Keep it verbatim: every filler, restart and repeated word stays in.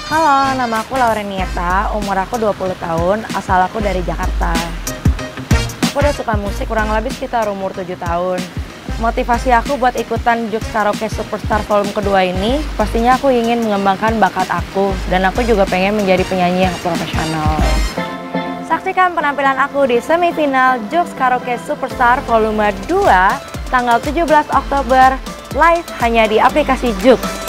Halo, nama aku Laurenieta, umur aku dua puluh tahun, asal aku dari Jakarta. Aku udah suka musik kurang lebih sekitar umur tujuh tahun. Motivasi aku buat ikutan Jux Karaoke Superstar Volume kedua ini, pastinya aku ingin mengembangkan bakat aku, dan aku juga pengen menjadi penyanyi yang profesional. Saksikan penampilan aku di semifinal Jux Karaoke Superstar Volume dua tanggal tujuh belas Oktober live hanya di aplikasi Jux.